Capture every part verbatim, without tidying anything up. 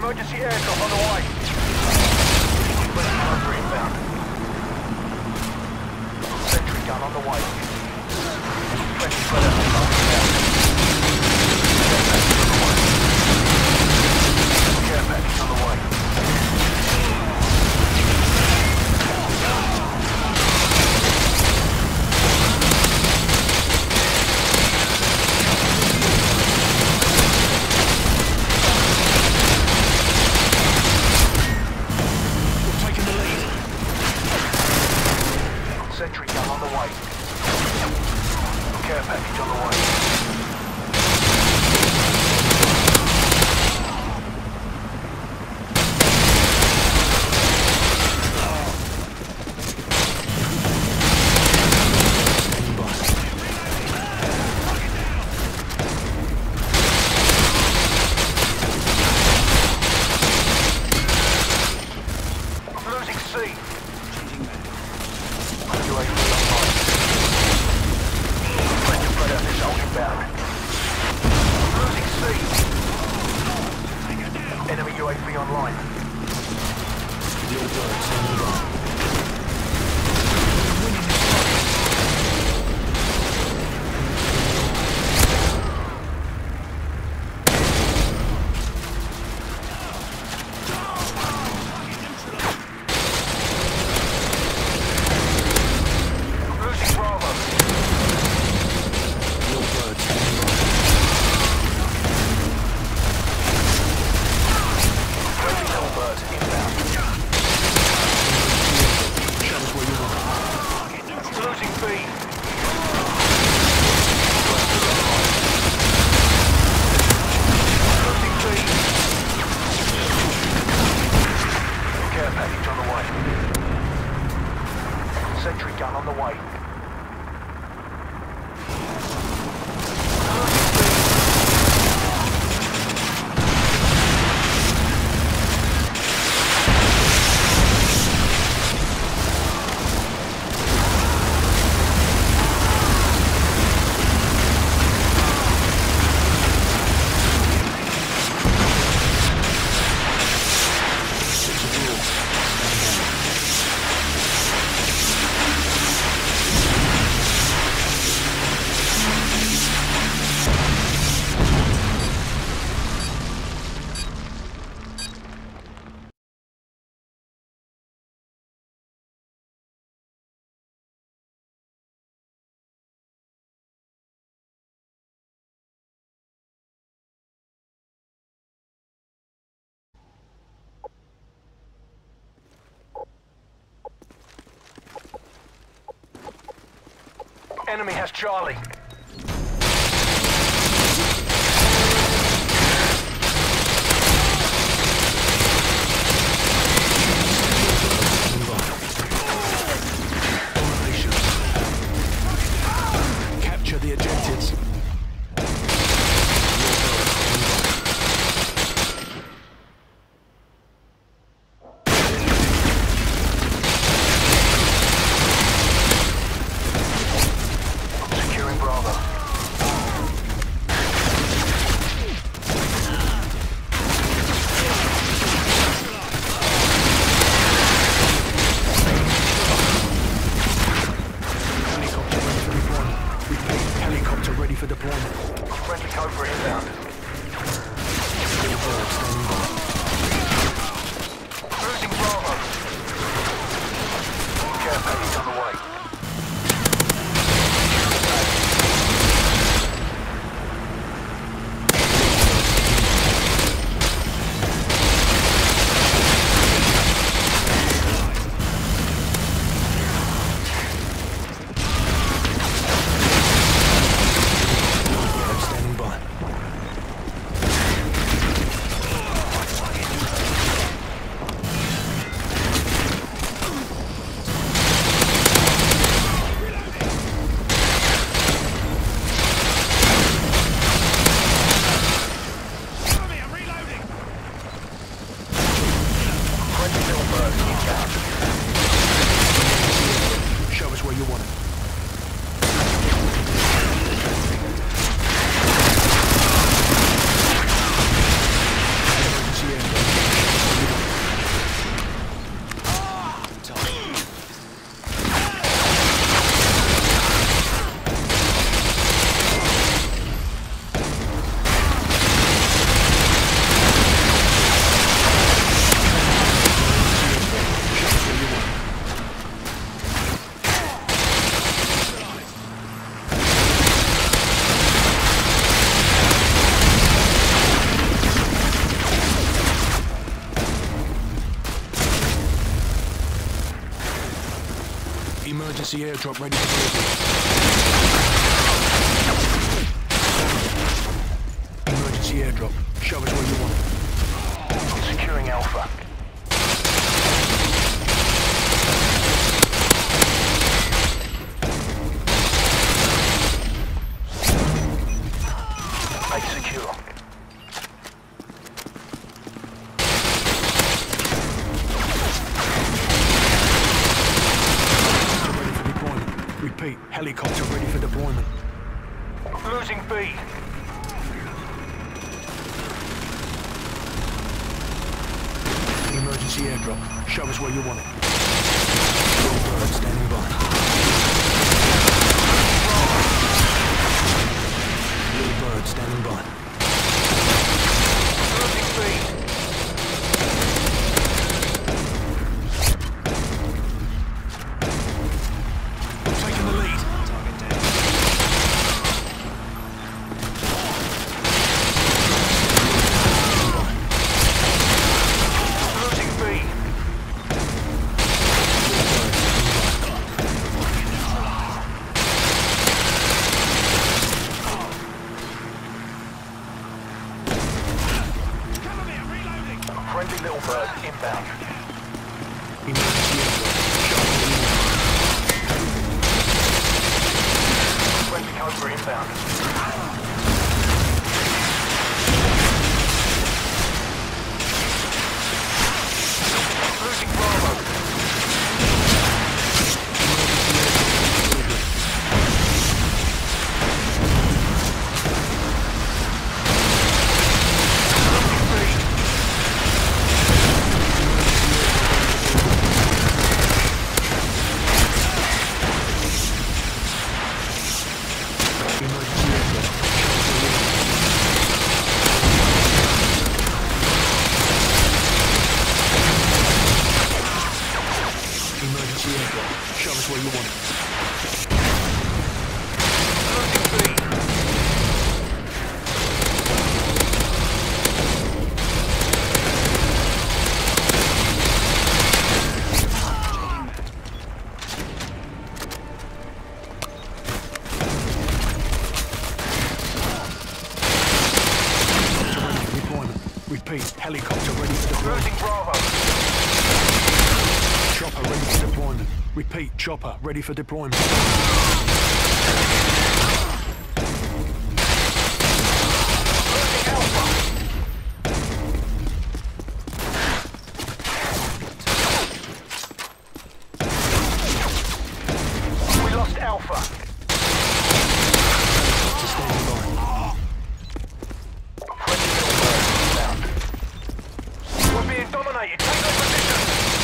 Emergency aircraft on the way. Friendly Cobra inbound. Sentry gun on the way. Friendly Predator inbound. Care package on the way. Sentry gun on the way. Care package on the way. Losing C. U A V online. Friendly Predator missile inbound. Losing C. Enemy U A V online. Losing Bravo. Friendly Hellbird inbound. Losing B. Losing B. Care package on the way. Sentry gun on the way. Enemy has Charlie. Capture the objectives. Securing Bravo. Helicopter ready for deployment. Friendly Cobra inbound. Losing Bravo. Care package on the way. Standing by. Emergency airdrop ready for delivery. Emergency airdrop. Show us where you want it. Securing Alpha. Base secure. Ready for deployment. Repeat, helicopter ready for deployment. Losing B. Emergency airdrop. Show us where you want it. Bird standing by. Little bird standing by. Losing B. Taking the lead. Target down. Losing B. Friendly little bird inbound. Emergency airdrop. Friendly Cobra inbound. Losing Bravo. Emergency airdrop. Show us where you want it. Losing B. Helicopter ready for deployment. Repeat, helicopter ready for deployment. Losing Bravo. Chopper ready for deployment. Repeat, chopper ready for deployment. Losing Alpha. We lost Alpha. Standing by. Friendly little bird inbound. We're being dominated. Take their position.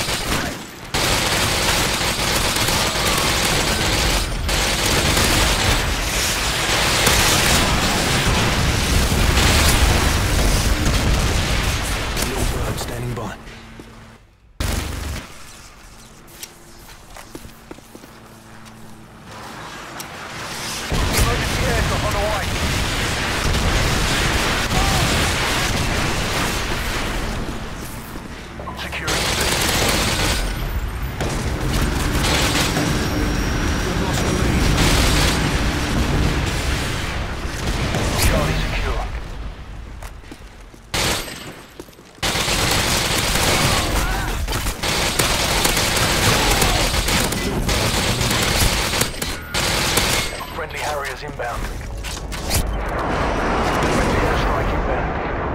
Little bird standing by. Emergency airdrop on the way. Securing C. We've lost the lead. Charlie secure. Friendly Harriers inbound. Friendly airstrike inbound.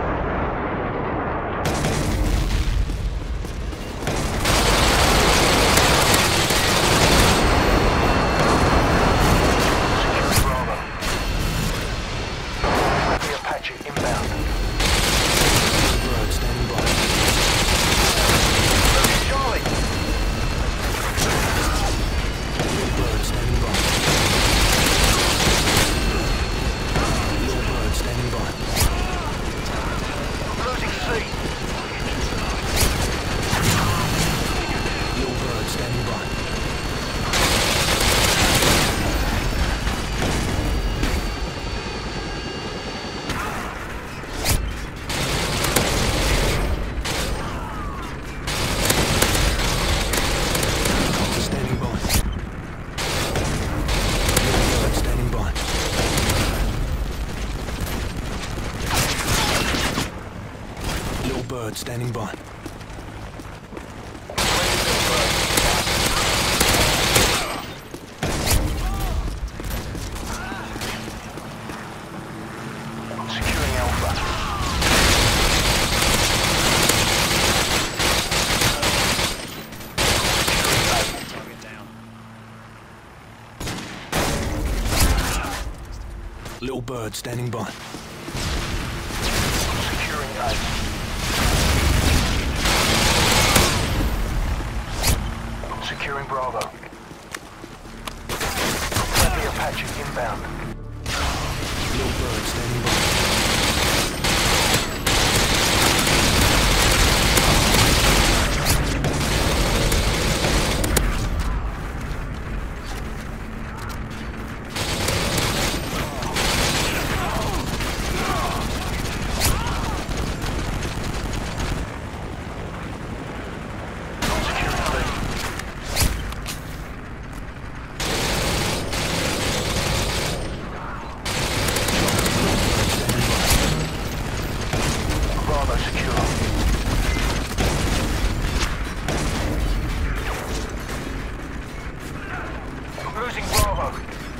Securing Bravo. Friendly Apache inbound. Little bird standing by. Losing Charlie. Little bird standing by. bird standing by. Securing Alpha. Little bird standing by. Securing A. Securing Bravo. Friendly Apache inbound. Little bird standing by. Losing Bravo.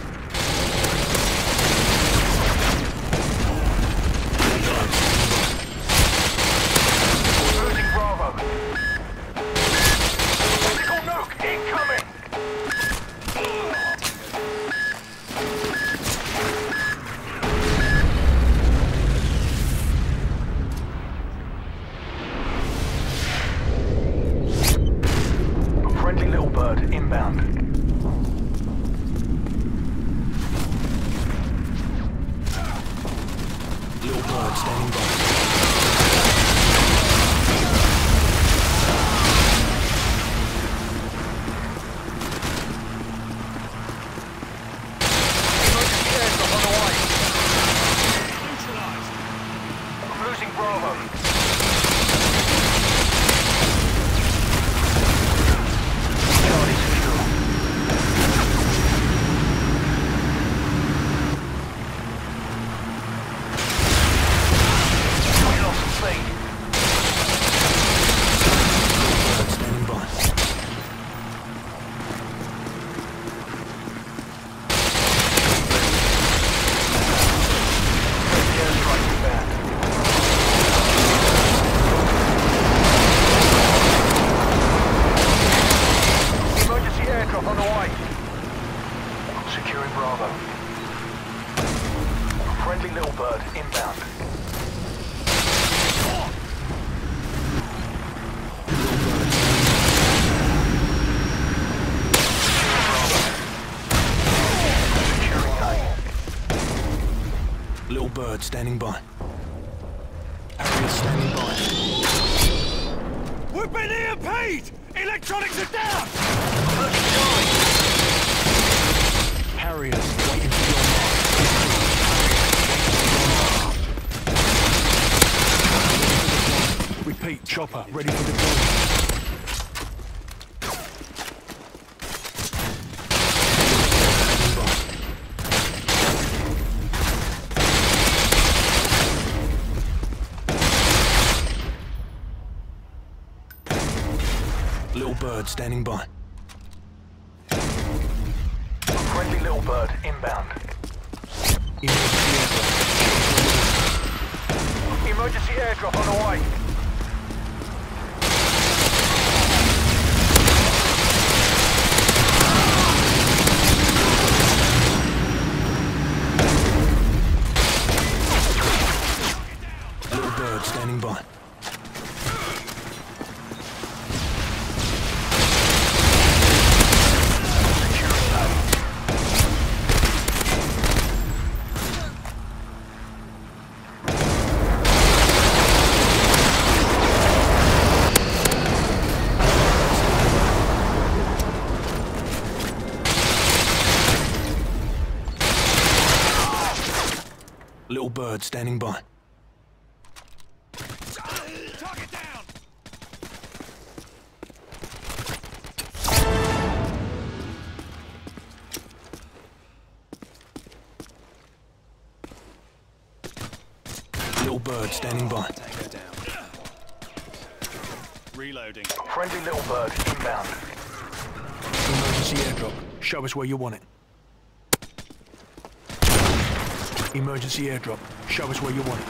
Losing Bravo. Critical nuke incoming. Friendly Little Bird inbound. Little bird standing by. Emergency aircraft on the way. Neutralized. Losing Bravo. Charlie secure. We lost the lead. Bird standing by. Friendly airstrike inbound. Emergency aircraft on the way. Securing Bravo. Friendly Little Bird inbound. Securing A. Little bird standing by. Harrier standing by. We've been E M P'd! Electronics are down! Losing Charlie. Harriers waiting for your mark. Repeat, chopper ready for deployment. Little bird standing by. Friendly Little Bird inbound. Emergency aircraft. Emergency aircraft on the way. Little bird standing by. Securing A. Little bird standing by. Target down! Little bird standing by. Tango down. Reloading. Friendly Little Bird inbound. Emergency airdrop. Show us where you want it. Emergency airdrop. Show us where you want it.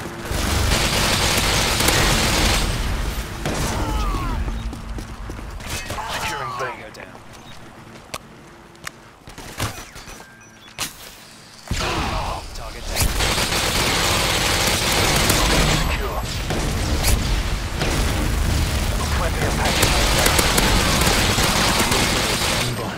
Securing B. Go down. Target down. Secure. Friendly Apache inbound. Stand by.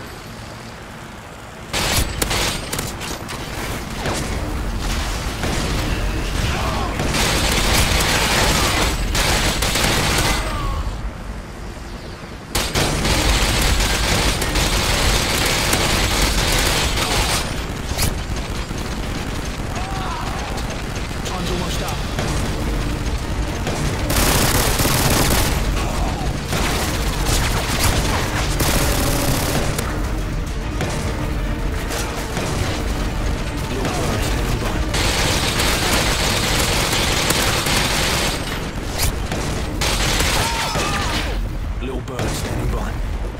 Time's almost up. Little bird standing by.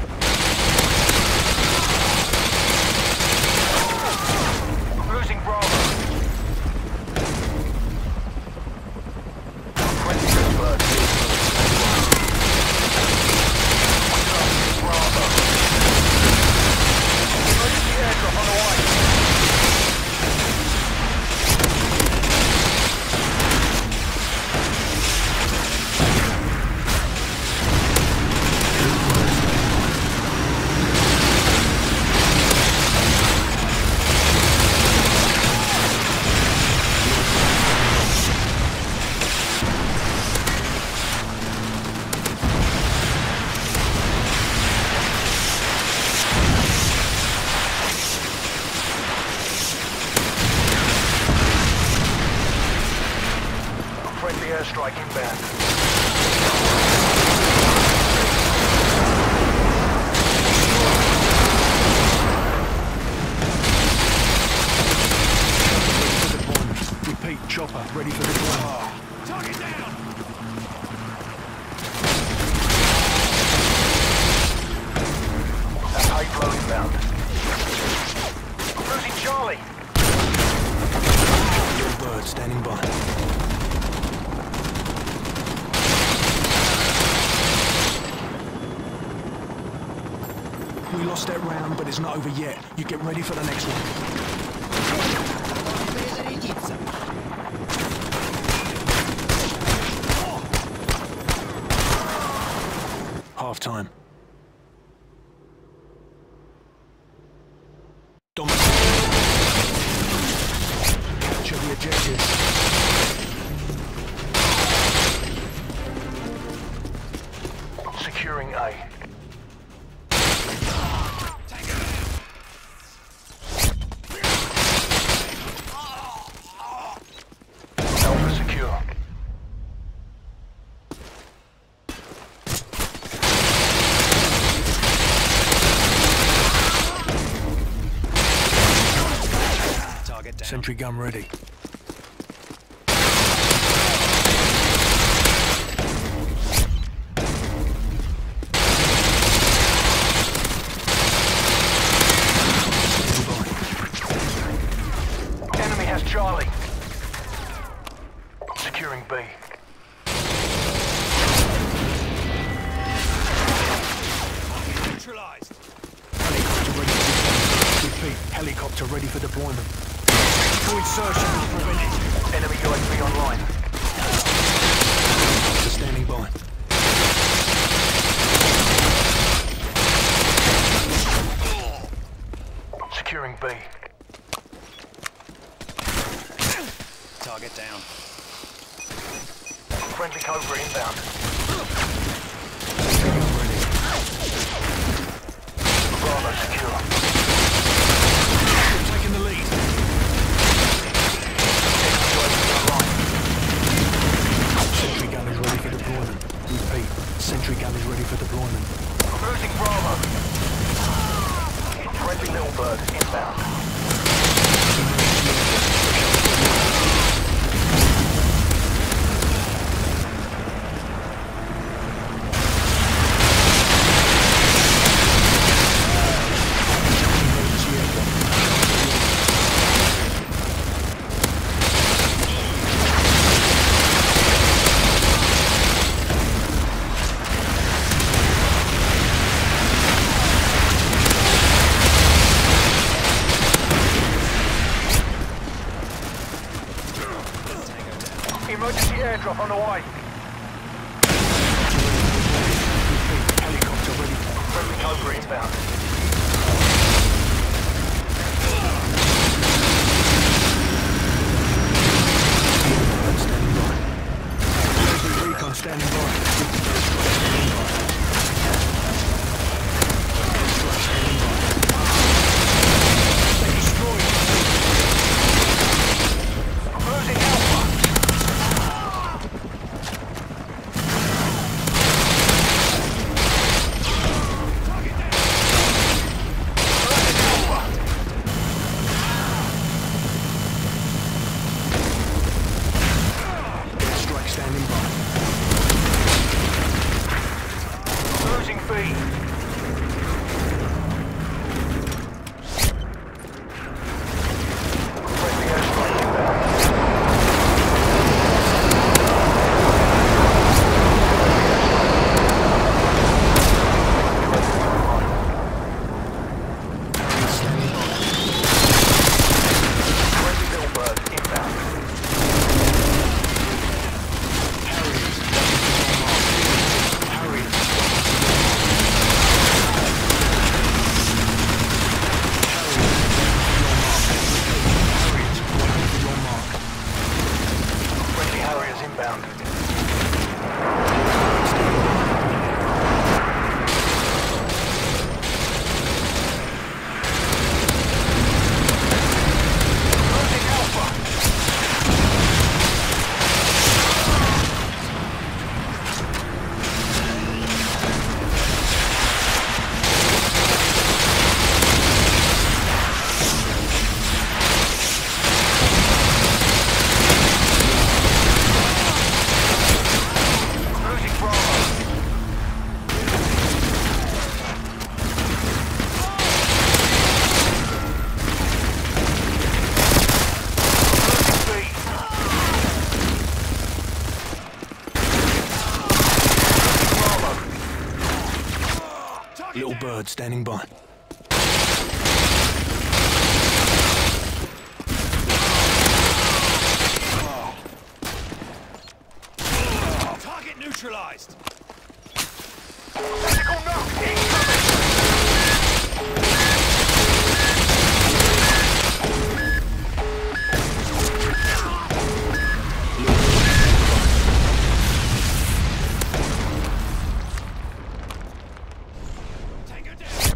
Losing Bravo. Friendly Little Bird. Bravo. Emergency airdrop on the way. Friendly airstrike inbound. Repeat, chopper, ready for deployment. Target down! Apache flow inbound. Losing Charlie. Little bird standing by. We lost that round, but it's not over yet. You get ready for the next one. Half time. Dominate. Capture the objectives. Securing A. Alpha secure. Target down. Sentry gun ready. Enemy has Charlie. Securing B. Neutralized. Helicopter ready for deployment. Repeat, helicopter ready for deployment. Full insertion is prevented. Enemy U A V online. Helicopter standing by. Securing B. Target down. Friendly Cobra inbound. Sentry gun ready. Bravo secure. Taking the lead. Enemy U A V online. Sentry gun is ready for deployment. Repeat, sentry gun is ready for deployment. Losing Bravo. Friendly Little Bird inbound. Emergency airdrop on the way. Repeat, helicopter ready. Friendly Cobra inbound. Standing by. Heavy recon standing by. They destroyed. I'm losing Alpha. Strike standing by. Losing feed. Friendly airstrike inbound. Friendly little bird inbound. Friendly Harriers inbound. Losing Alpha. Losing Bravo. Losing B. Bravo. Little bird standing by. Target neutralized. Tactical knock incoming. Tango down.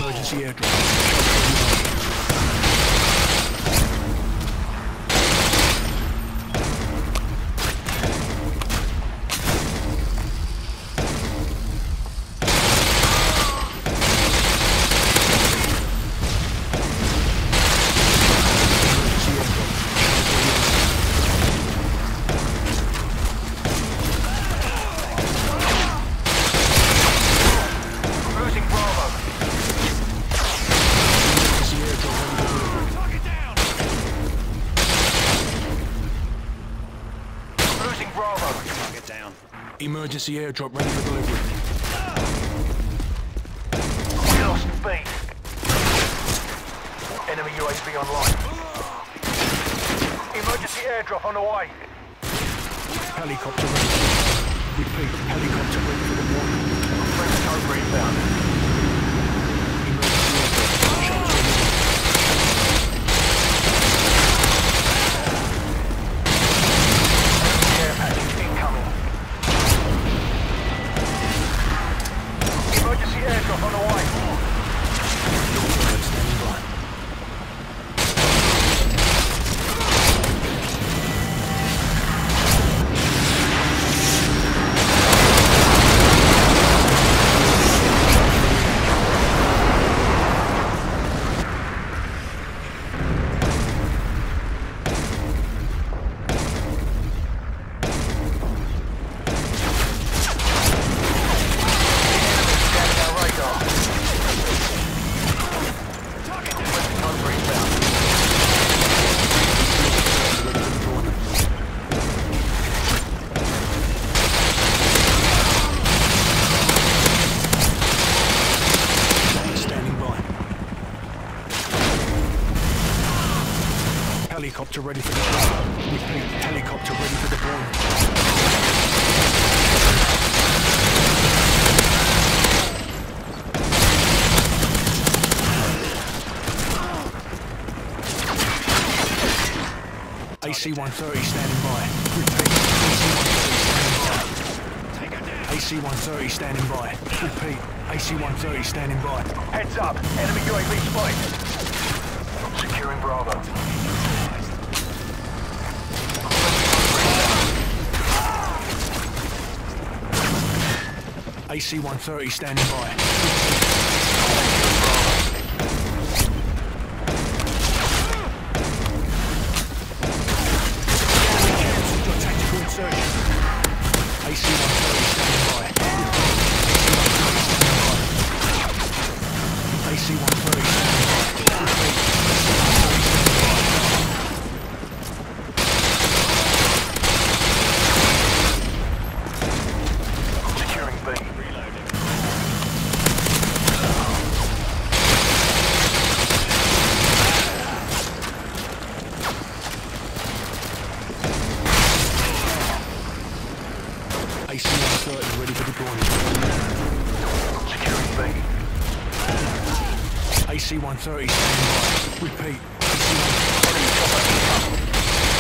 Emergency airdrop. Emergency airdrop ready for delivery. We lost B. Enemy U A V online. Emergency airdrop on the way. Helicopter ready for the Repeat, helicopter ready for the morning. Friendly code inbound. Emergency airdrop. Show us where you are. Care package incoming. Emergency airdrop on the way. Bird standing by. Helicopter ready for deployment. Repeat, helicopter ready for deployment. A C one thirty standing by. Repeat, A C one thirty standing by. Repeat, A C one thirty standing by. Heads up, enemy U A V spotted. Securing Bravo. A C one thirty standing by. Cancel your tactical insertion. A C one thirty standing by. A C one thirty standing by. Securing B. A C one thirty ready for deployment. Securing B. A C one thirty standing by. Repeat, A C one thirty.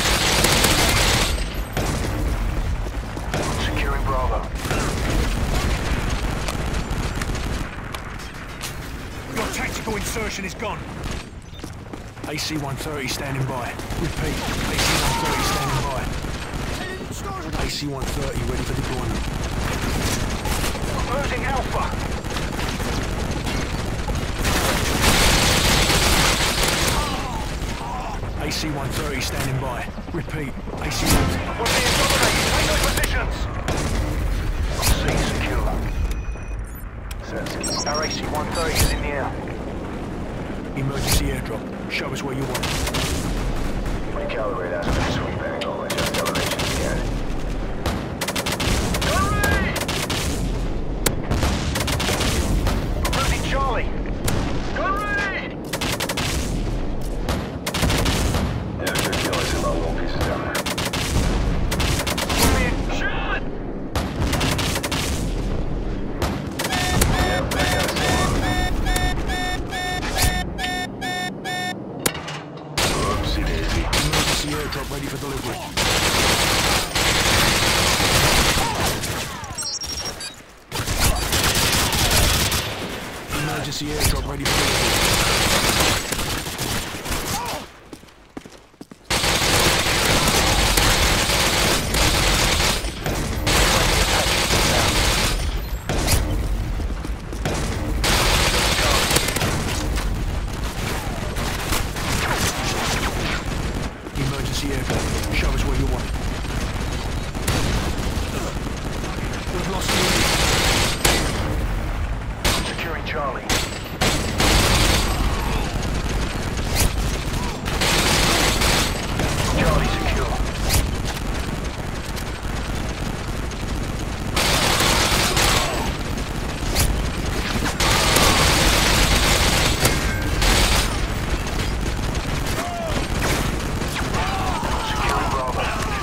Securing Bravo. Your tactical insertion is gone. A C one thirty standing by. Repeat, A C one thirty standing by. A C one thirty ready for deployment. Losing Alpha. A C one thirty standing by. Repeat, A C one thirty. We're being dominated. Take those positions. C secure. Our A C one thirty is in the air. Emergency airdrop. Show us where you want. Recalibrate aspect sweep angle. Adjust elevation scan. Losing Charlie. Hurry! There's your killers in low pieces down there. We're being shot! Yep, that guy's still on. Oopsie daisy. Emergency airdrop ready for delivery. Emergency Emergency airdrop ready for delivery. Emergency airdrop. Show us where you want it. We've lost the lead. Securing Charlie. Charlie secure. Securing Bravo.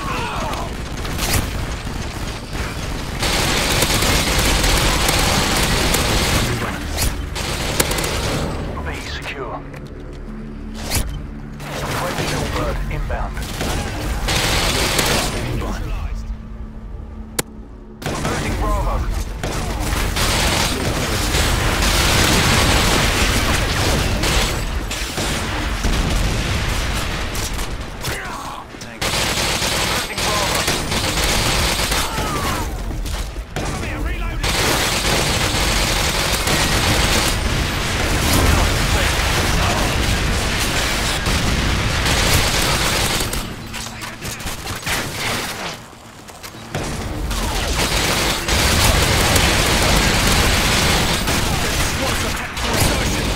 B secure. twenty Hillbird inbound. Neutralized. Losing Bravo. Losing Bravo. Come here, reloading. What's the tactical insertion?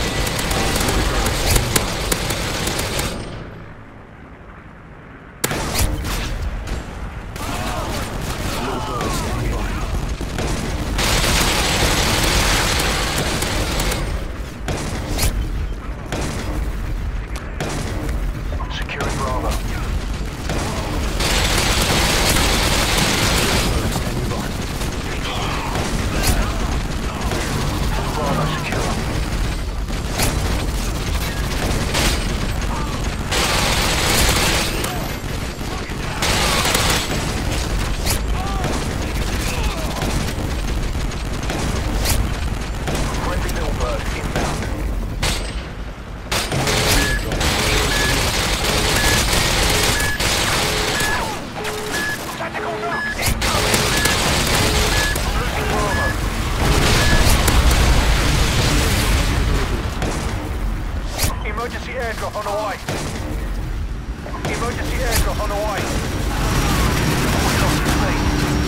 Securing Bravo. Bravo secure. Friendly Hillbird inbound. Tactical nuke incoming. Losing Bravo. Emergency airdrop on the way. Emergency airdrop on the way. We lost the lead.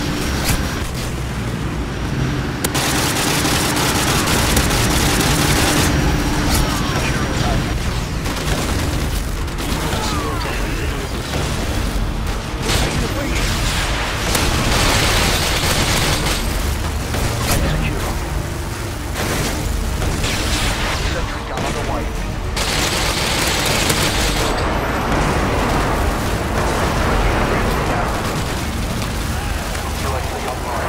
Securing A. Taking the beat. A secure. Sentry gun on the way. U A V online.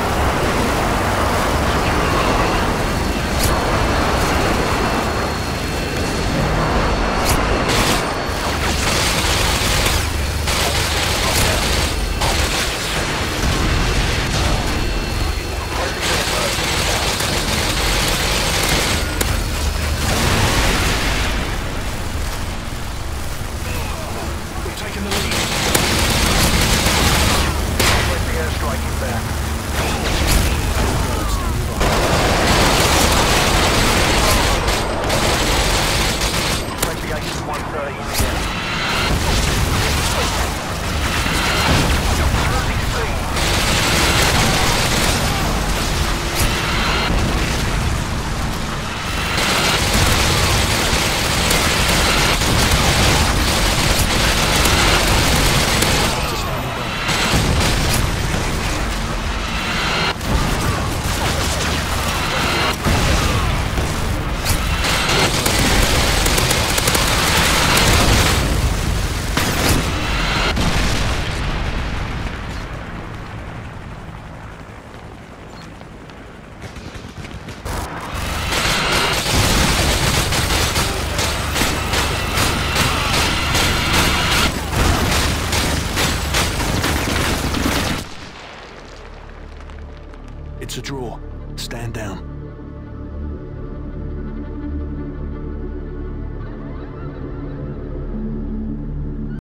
We've taken the lead. Friendly airstrike inbound. Friendly Ace one thirty in the air. Losing speed. It's a draw. Stand down.